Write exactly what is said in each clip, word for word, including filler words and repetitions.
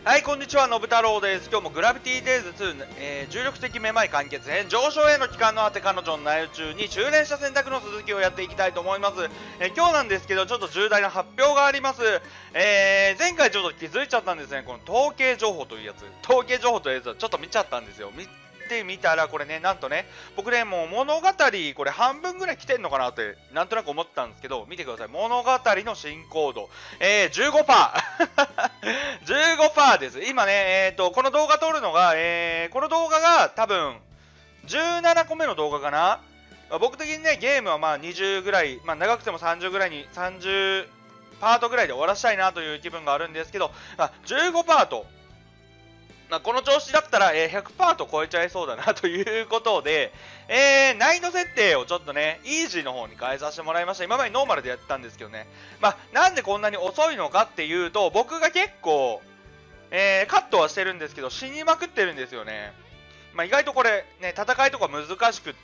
はい、こんにちは、のぶ太郎です。今日もグラビティデイズツー、えー、重力的めまい完結編、上昇への帰還の果て彼女の内宇宙に修練した選択の続きをやっていきたいと思います。えー、今日なんですけど、ちょっと重大な発表があります。えー、前回ちょっと気づいちゃったんですね、この統計情報というやつ。統計情報というやつをちょっと見ちゃったんですよ。見てみたら、これね、なんとね、僕ね、もう物語、これ半分ぐらい来てんのかなって、なんとなく思ってたんですけど、見てください。物語の進行度、えー、じゅうごパーセント。じゅうごパーセント です。今ね、えーと、この動画撮るのが、えー、この動画が多分、じゅうななこめの動画かな。僕的にね、ゲームはまあにじゅうぐらい、まあ長くてもさんじゅうぐらいに、さんじゅうパートぐらいで終わらしたいなという気分があるんですけど、まあ、じゅうごパート。まあ、この調子だったら、えー、ひゃくパーセント超えちゃいそうだなということで、えー、難易度設定をちょっとね、イージーの方に変えさせてもらいました。今までノーマルでやってたんですけどね。まあ、なんでこんなに遅いのかっていうと、僕が結構、えー、カットはしてるんですけど、死にまくってるんですよね。まあ、意外とこれ、ね、戦いとか難しくって、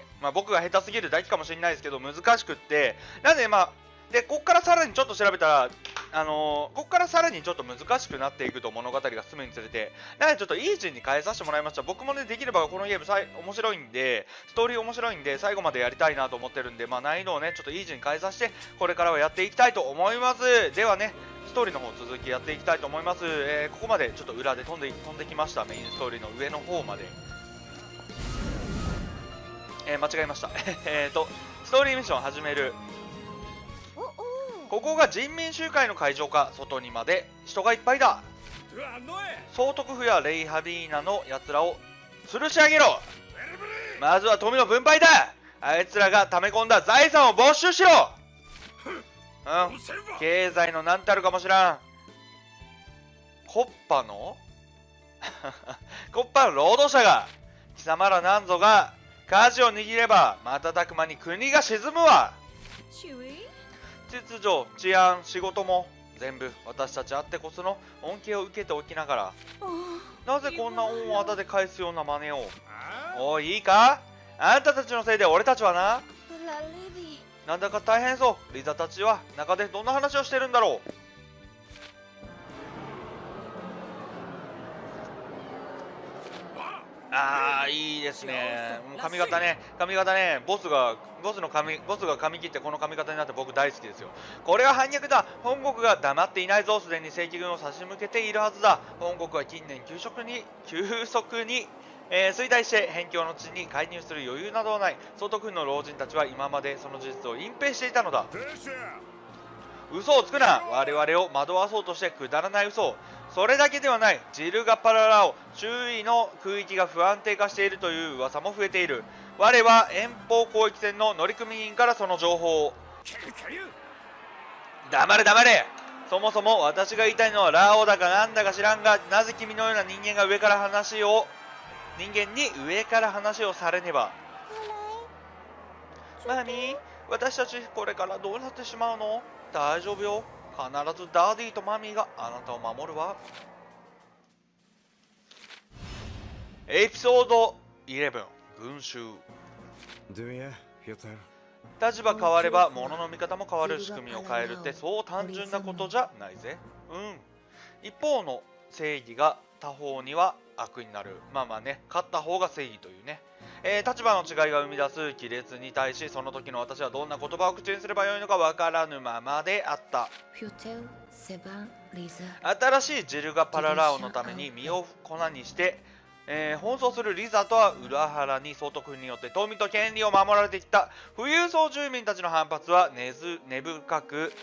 まあ、僕が下手すぎるだけかもしれないですけど、難しくって、なんでまあ、で、こっからさらにちょっと調べたら、あのー、こっからさらにちょっと難しくなっていくと物語が進むにつれて、なのでちょっとイージーに変えさせてもらいました。僕もね、できればこのゲームさい面白いんで、ストーリー面白いんで、最後までやりたいなと思ってるんで、まあ難易度をね、ちょっとイージーに変えさせて、これからはやっていきたいと思います。ではね、ストーリーの方続きやっていきたいと思います。えー、ここまでちょっと裏で飛んで、飛んできました。メインストーリーの上の方まで。えー、間違えました。えっと、ストーリーミッション始める。ここが人民集会の会場か。外にまで人がいっぱいだ。総督府やレイハリーナのやつらを吊るし上げろ。まずは富の分配だ。あいつらが溜め込んだ財産を没収しろ。うん、経済の何たるかもしらん。コッパのコッパの労働者が、貴様らなんぞが舵を握れば瞬く間に国が沈むわ。秩序、治安、仕事も全部私たちあってこその恩恵を受けておきながら、なぜこんな恩をあだで返すような真似を。おい、いいか、あんたたちのせいで俺たちはな、なんだか大変そう。リザたちは中でどんな話をしてるんだろう。ああ、いいですね。髪型ね、髪型ね、ボスが、ボスの髪、ボスが髪切ってこの髪型になって僕大好きですよ。これは反逆だ。本国が黙っていないぞ。すでに正規軍を差し向けているはずだ。本国は近年急速に、急速に、えー、衰退して辺境の地に介入する余裕などはない。総督府の老人たちは今までその事実を隠蔽していたのだ。嘘をつくな。我々を惑わそうとしてくだらない嘘を。それだけではない。ジルガパララオ、周囲の空域が不安定化しているという噂も増えている。我は遠方交易船の乗組員からその情報を。黙れ黙れ。そもそも私が言いたいのはラオだかなんだか知らんが、なぜ君のような人間が上から話を人間に上から話をされねば。マミー、私たちこれからどうなってしまうの？大丈夫よ。必ずダディとマミーがあなたを守るわ。エピソードじゅういち、群衆。立場変われば物の見方も変わる。仕組みを変えるってそう単純なことじゃないぜ。うん。一方の正義が他方には悪になる。まあまあね、勝った方が正義というね。えー、立場の違いが生み出す亀裂に対し、その時の私はどんな言葉を口にすればよいのかわからぬままであった。新しいジルガパララオのために身を粉にして、えー、奔走するリザとは裏腹に総督府によって富と権利を守られてきた富裕層住民たちの反発は根ず根深く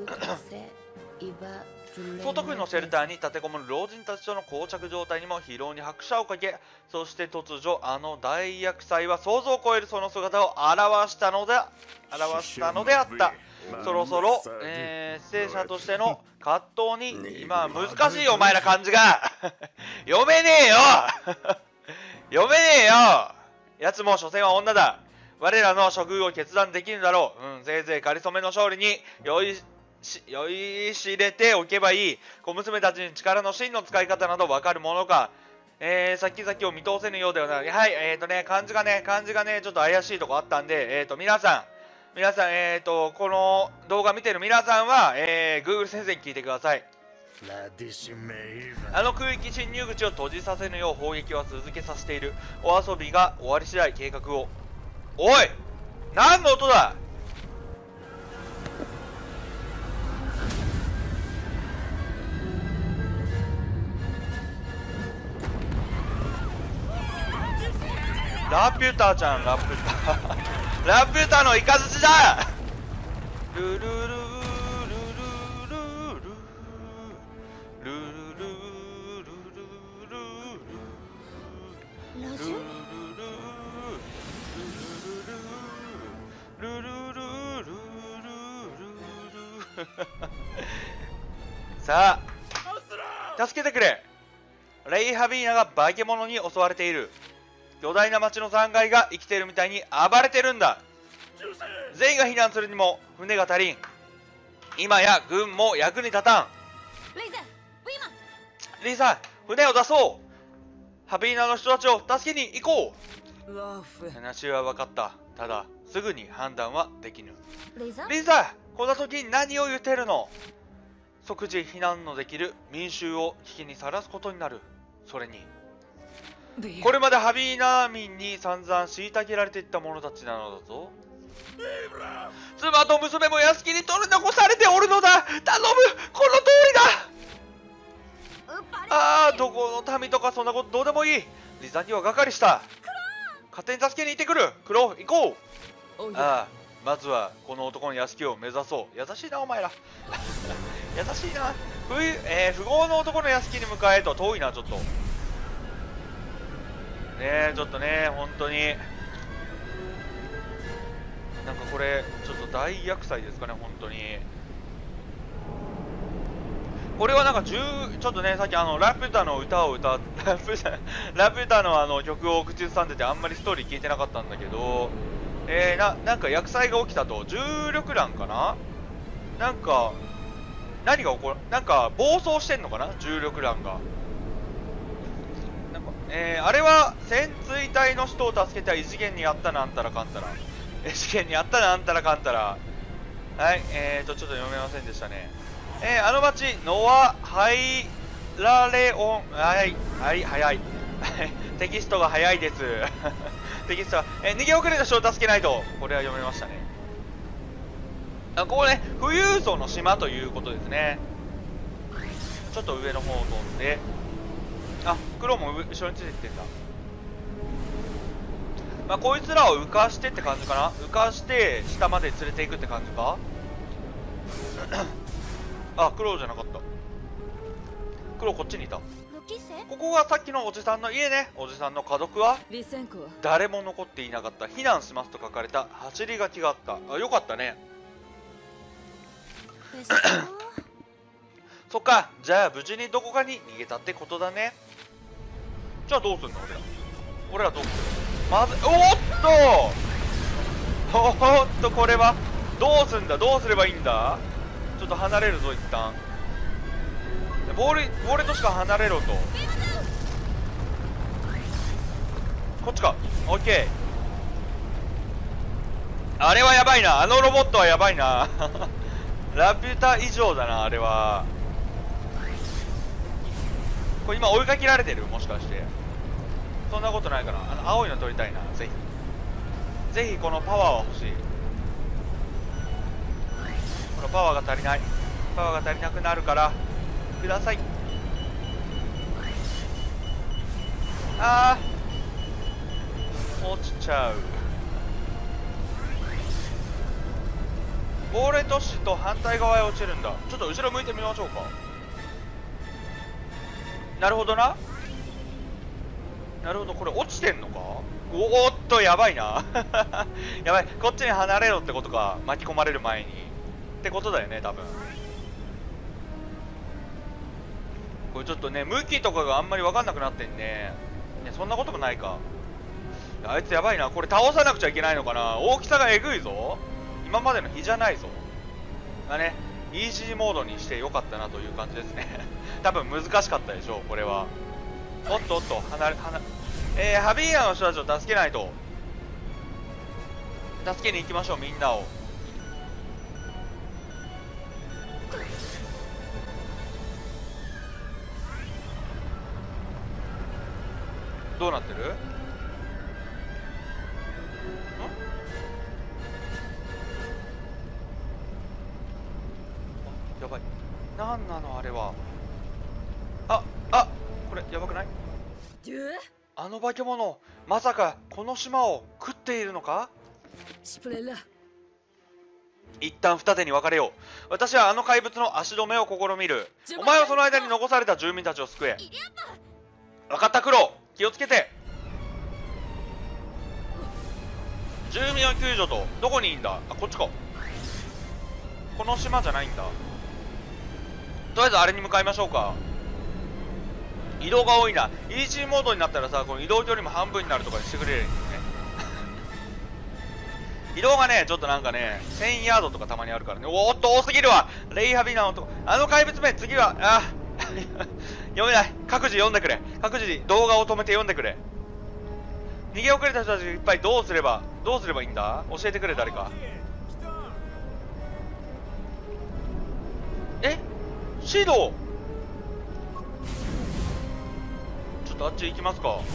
総督府のシェルターに立てこもる老人たちとの膠着状態にも疲労に拍車をかけ、そして突如あの大厄災は想像を超えるその姿を表したので表したのであった。そろそろ、えー、聖者としての葛藤に今は難しいよお前ら漢字が読めねえよ読めねえよ。やつも所詮は女だ。我らの処遇を決断できるだろう。うん、せいぜい仮初めの勝利に酔い酔いしれておけばいい。小娘たちに力の真の使い方などわかるものか。えー、先々を見通せぬようではない。はい、えーとね、漢字がね、漢字がね、ちょっと怪しいとこあったんで、えーと、皆さん、皆さん、えーと、この動画見てる皆さんは、えー、Google 先生に聞いてください。 あの空域侵入口を閉じさせぬよう砲撃は続けさせている。お遊びが終わり次第計画を。おい、何の音だ。ラピュタちゃん、ラピュタラピュタのイカズチだ。ルルルルルルルルルルルルルさあ、助けてくれ。レイ・ハビーナが化け物に襲われている。巨大な町の残骸が生きているみたいに暴れてるんだ。全員が避難するにも船が足りん。今や軍も役に立たん。リーさん、船を出そう。ハビーナの人たちを助けに行こう。話は分かった。ただすぐに判断はできぬ。リーさん、こんな時に何を言ってるの。即時避難のできる民衆を危機にさらすことになる。それにこれまでハビーナ民に散々虐げられていった者たちなのだぞ。妻と娘も屋敷に取り残されておるのだ。頼む、この通りだ。ああ、どこの民とかそんなことどうでもいい。リザには係した。勝手に助けに行ってくる。クロ、行こう。ああ、まずはこの男の屋敷を目指そう。優しいなお前ら優しいな。冬、えー、富豪の男の屋敷に向かえと遠いな。ちょっとねえ、ちょっとね、本当になんかこれちょっと大厄災ですかね。本当にこれはなんかちょっとね、さっきあのラピュタの歌を歌っラピュタラピュタのあの曲を口ずさんでて、あんまりストーリー聞いてなかったんだけど、えー、ななんか厄災が起きたと。重力弾かな。なんか何が起こる、なんか暴走してんのかな、重力弾が。なんか、えー、あれは潜水隊の人を助けた異次元にあったなんたらかんたら、異次元にあったなんたらかんたら。はい、えーとちょっと読めませんでしたね。えー、あの町ノアハイラレオン、はいはい早いテキストが早いですテキストは、えー、逃げ遅れた人を助けないと。これは読めましたね。あ、ここね、富裕層の島ということですね。ちょっと上の方を飛んで、あ、黒も後ろについていってんだ。まあ、こいつらを浮かしてって感じかな。浮かして下まで連れていくって感じかあ、黒じゃなかった。黒こっちにいた。ここがさっきのおじさんの家ね。おじさんの家族は誰も残っていなかった。避難しますと書かれた走り書きがあった。あ、よかったねそっか、じゃあ無事にどこかに逃げたってことだね。じゃあどうすんの俺ら。俺らどうする。まず、おっとおっと、これはどうすんだ。どうすればいいんだ。ちょっと離れるぞ一旦。ボールボールとしか離れろと。こっちか。オッケー。あれはやばいな。あのロボットはやばいなラピュタ以上だな、あれは。これ今追いかけられてる、もしかして。そんなことないかな。あの青いの取りたいな。ぜひぜひこのパワーは欲しい。このパワーが足りない。パワーが足りなくなるからください。あー、落ちちゃう。ボーレ都市と反対側へ落ちるんだ。ちょっと後ろ向いてみましょうか。なるほどな。なるほど、これ落ちてんのか。おーっと、やばいなやばい、こっちに離れろってことか。巻き込まれる前にってことだよね、多分。これちょっとね、向きとかがあんまり分かんなくなってんね。ね、そんなこともないか。あいつやばいな。これ倒さなくちゃいけないのかな。大きさがえぐいぞ。今までの比じゃないぞ。がね、イージーモードにしてよかったなという感じですね多分難しかったでしょう、これは。おっとおっと、離れ、離れ、えー、ハビーナの人たちを助けないと。助けに行きましょう、みんなを。 どうなってる？ん？やばい。なんなのあれは。あ、あ、これやばくない？あの化け物、まさかこの島を食っているのか？一旦二手に分かれよう。私はあの怪物の足止めを試みる。お前はその間に残された住民たちを救え。分かった、クロ。気をつけて。住民を救助と、どこにいいんだ？あ、こっちか。この島じゃないんだ。とりあえずあれに向かいましょうか。移動が多いな。イージーモードになったらさ、この移動距離も半分になるとかにしてくれるんですね。移動がね、ちょっとなんかね、せんヤードとかたまにあるからね。おーっと、多すぎるわ。レイハビナの男。あの怪物め、次は、あ読めない。各自読んでくれ。各自動画を止めて読んでくれ。逃げ遅れた人たちいっぱいどうすれば、どうすればいいんだ？教えてくれ、誰か。え？シード？ちょっとあっち行きますか。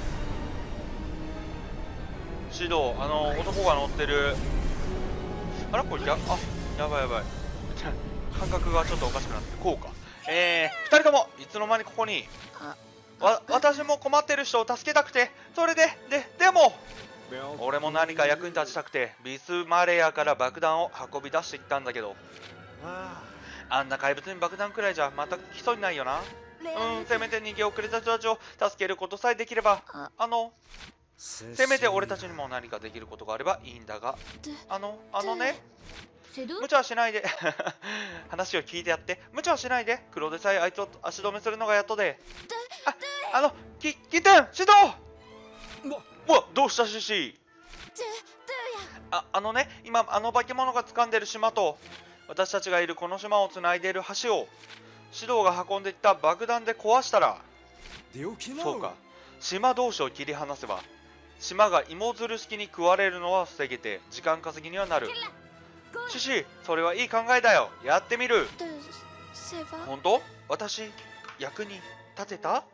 シード、あの男が乗ってる。あらこれや、あ、やばいやばい。感覚がちょっとおかしくなって、こうか。えー、二人ともいつの間にここに。わ、私も困ってる人を助けたくて、それで、で、でも俺も何か役に立ちたくてビスマレアから爆弾を運び出してきたんだけど、あんな怪物に爆弾くらいじゃ全く来そうにないよな。うん、せめて逃げ遅れた人たちを助けることさえできれば、あのせめて俺たちにも何かできることがあればいいんだが、あのあのね、無茶はしないで話を聞いてやって。無茶はしないで。黒でさえあいつを足止めするのがやっとで。あ、あの、き、キテン、指導。わ、どうしたシシ。あ、あのね、今あの化け物が掴んでる島と私たちがいるこの島をつないでいる橋を指導が運んでいった爆弾で壊したら、そうか、島同士を切り離せば島が芋づる式に食われるのは防げて時間稼ぎにはなる。シシ、それはいい考えだよ。やってみる。本当？私役に立てた？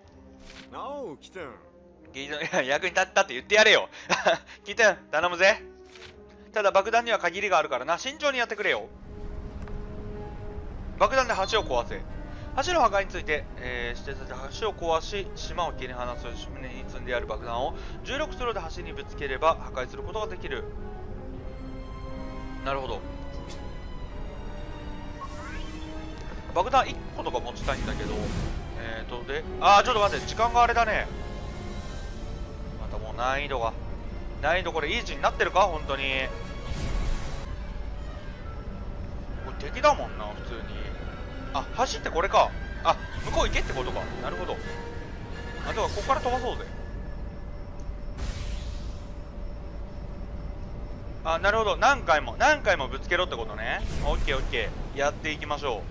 役に立ったって言ってやれよ。キテン、頼むぜ。ただ爆弾には限りがあるからな。慎重にやってくれよ。爆弾で橋を壊せ。橋の破壊について、えー、指定されて橋を壊し島を切り離す船に積んである爆弾を重力スローで橋にぶつければ破壊することができる。なるほど。爆弾いっことか持ちたいんだけど、えーとで、あーちょっと待って、時間があれだね。またもう難易度が難易度これイージーになってるか本当に。これ敵だもんな普通に。あ、走ってこれか。あ、向こう行けってことか。なるほど。あ、ではここから飛ばそうぜ。あ、なるほど。何回も何回もぶつけろってことね。オッケーオッケー、やっていきましょ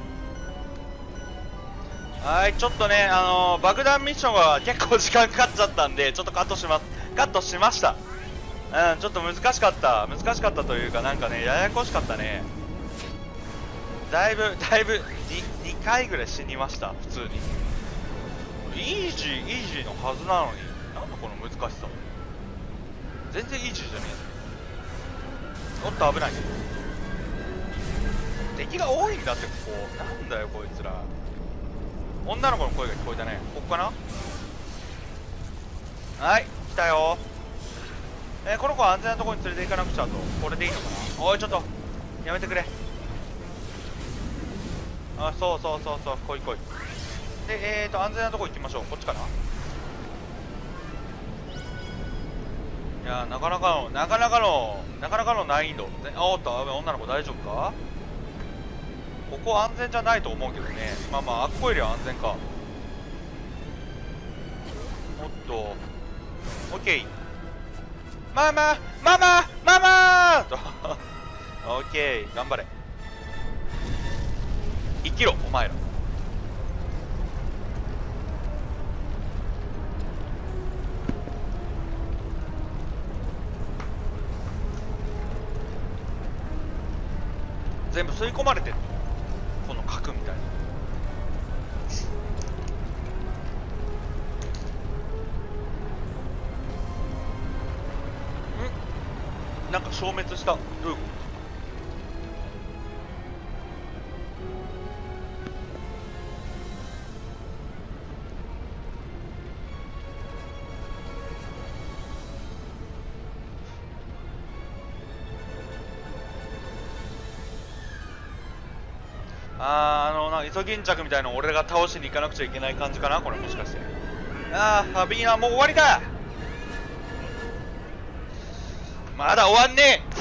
う。はい、ちょっとね、あのー、爆弾ミッションは結構時間かかっちゃったんで、ちょっとカットします。カットしました。うん、ちょっと難しかった。難しかったというか、なんかね、ややこしかったね。だいぶ、だいぶ、に、にかいぐらい死にました、普通に。イージー、イージーのはずなのに、なんだこの難しさ。全然イージーじゃねえ。おっと、危ない。敵が多いんだって、ここ。なんだよ、こいつら。女の子の声が聞こえたね。ここかな？はい、来たよ。えー、この子は安全なところに連れて行かなくちゃと。これでいいのかな？おい、ちょっと、やめてくれ。あ、そうそうそうそう、来い来い。で、えーと、安全なとこ行きましょう。こっちかな？いやー、なかなかの、なかなかの、なかなかの難易度。おっと、女の子大丈夫か？ここ安全じゃないと思うけどね。まあまあ、あっこよりは安全か。おっと、オッケー。ママママママーとオッケー、頑張れ。生きろお前ら。全部吸い込まれてる、この核みたいな。 消滅した。どういうこと？あー、あのな、イソギンチャクみたいなの俺が倒しに行かなくちゃいけない感じかな、これもしかして。あー、ファビーナもう終わりだ。まだ終わんねえ。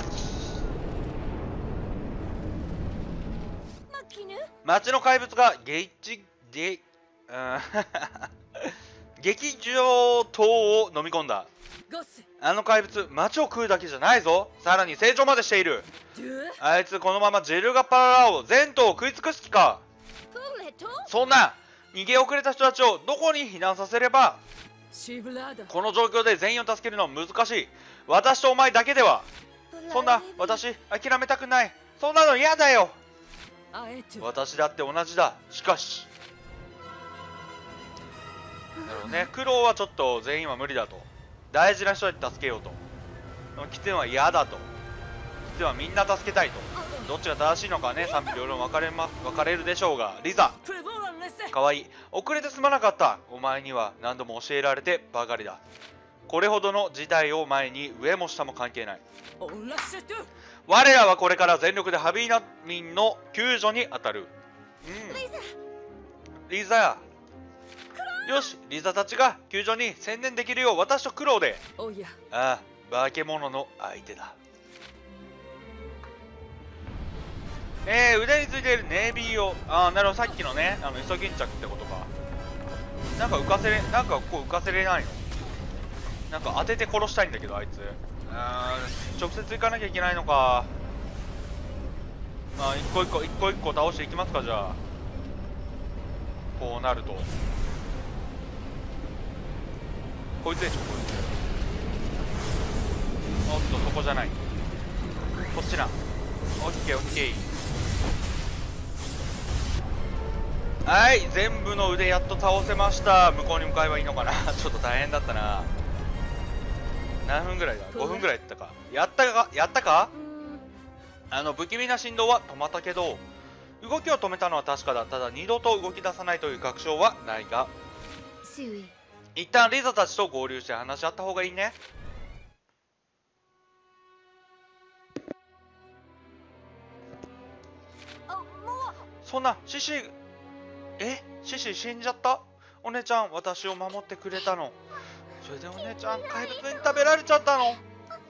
町の怪物がゲジゲ、うん、劇場等を飲み込んだ。あの怪物、町を食うだけじゃないぞ。さらに成長までしている。あいつこのままジェルガパララを全島を食い尽くす気か。そんな逃げ遅れた人たちをどこに避難させれば。この状況で全員を助けるのは難しい。私とお前だけでは。そんな私諦めたくない。そんなの嫌だよ。私だって同じだ。しかしなるほどね、苦労はちょっと全員は無理だと。大事な人に助けようと。キツネは嫌だと。キツネはみんな助けたいと。どっちが正しいのかはね、賛否両論分かれま分かれるでしょうが、リザかわいい。遅れてすまなかった。お前には何度も教えられてばかりだ。これほどの事態を前に上も下も関係ない。我らはこれから全力でハビーナ民の救助に当たる。うん、リザや。よし、リザたちが救助に専念できるよう私と苦労で。ああ、化け物の相手だ。えー、腕についているネイビーを、ああ、なるほど、さっきのね、あのイソギンチャクってことか。なんか浮かせれ、なんかこう浮かせれないの。なんか当てて殺したいんだけど、あいつ。あー、直接行かなきゃいけないのか。まあ、一個一個、一個一個倒していきますか、じゃあ。こうなると。こいつでしょ、こいつ。おっと、そこじゃない。こっちな。オッケーオッケー。はい、全部の腕やっと倒せました。向こうに向かえばいいのかな。ちょっと大変だったな。何分ぐらいだ ?ご 分ぐらいやったか。やったかやったかあの不気味な振動は止まったけど、動きを止めたのは確かだ。ただ二度と動き出さないという確証はないが、一旦リザたちと合流して話し合った方がいいね。そんなシシ、えシシ死んじゃった。お姉ちゃん、私を守ってくれたの。それでお姉ちゃん怪物に食べられちゃったの。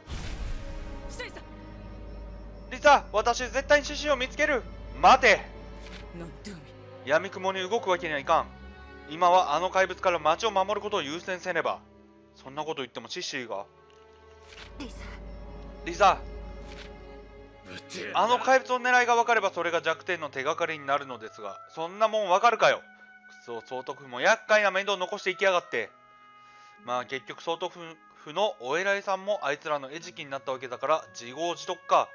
リザ、私絶対にシシを見つける。待て。闇雲に動くわけにはいかん。今はあの怪物から町を守ることを優先せねば。そんなこと言ってもシシが。リザ、あの怪物の狙いが分かればそれが弱点の手がかりになるのですが、そんなもん分かるかよ。くそ、総督府も厄介な面倒を残していきやがって。まあ結局総督府のお偉いさんもあいつらの餌食になったわけだから自業自得か。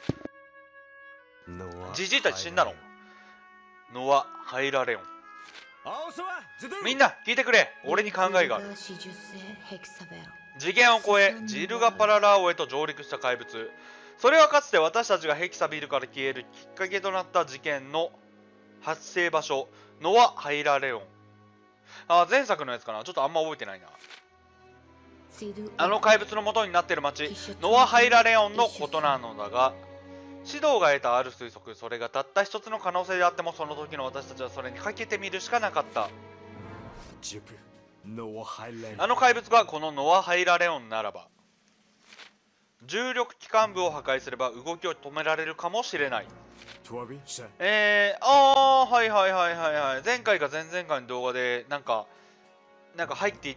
ジジイたち死んだの。ノア・ハイラレオン。みんな聞いてくれ。俺に考えがある。次元を超えジルガパララーオへと上陸した怪物。それはかつて私たちがヘキサビルから消えるきっかけとなった事件の発生場所、ノア・ハイラレオン。あ、前作のやつかな。ちょっとあんま覚えてないな。あの怪物の元になっている町、ノア・ハイラレオンのことなのだが、指導が得たある推測、それがたった一つの可能性であっても、その時の私たちはそれにかけてみるしかなかった。あの怪物がこのノア・ハイラレオンならば、重力機関部を破壊すれば動きを止められるかもしれない。えー、あー、はいはいはいはいはい。前回か前々回の動画で、なんか、なんか入っていった、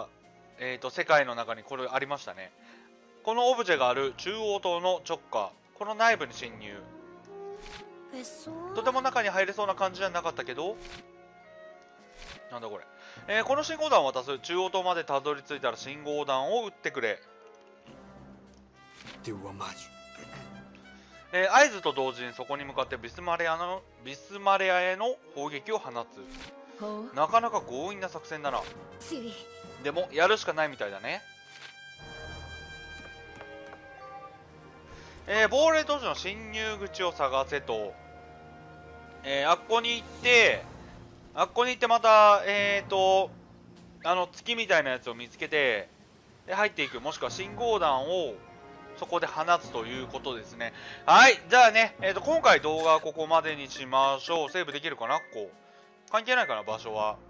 えーと、世界の中にこれありましたね。このオブジェがある中央島の直下、この内部に侵入。とても中に入れそうな感じじゃなかったけど、なんだこれ。えー、この信号弾を渡す。中央島までたどり着いたら信号弾を撃ってくれ。えー、合図と同時にそこに向かってビスマレアのビスマレアへの砲撃を放つ。なかなか強引な作戦だな。でもやるしかないみたいだね。 えー、亡霊都市の侵入口を探せと、えー、あっこに行って、あっこに行ってまた、えーと、あの、月みたいなやつを見つけて、で、入っていく。もしくは信号弾を、そこで放つということですね。はい。じゃあね、えーと、今回動画はここまでにしましょう。セーブできるかなここ。関係ないかな場所は。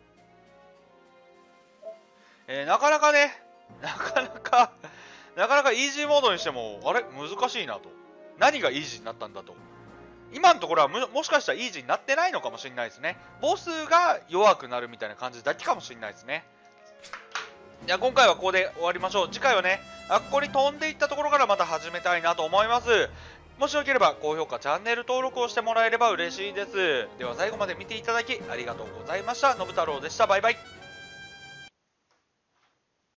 えー、なかなかね、なかなか、なかなかイージーモードにしても、あれ難しいなと。何がイージーになったんだと。今のところはも、もしかしたらイージーになってないのかもしれないですね。ボスが弱くなるみたいな感じだけかもしれないですね。じゃあ今回はここで終わりましょう。次回はね、あっこに飛んでいったところからまた始めたいなと思います。もしよければ高評価、チャンネル登録をしてもらえれば嬉しいです。では最後まで見ていただきありがとうございました。のぶ太郎でした。バイバイ。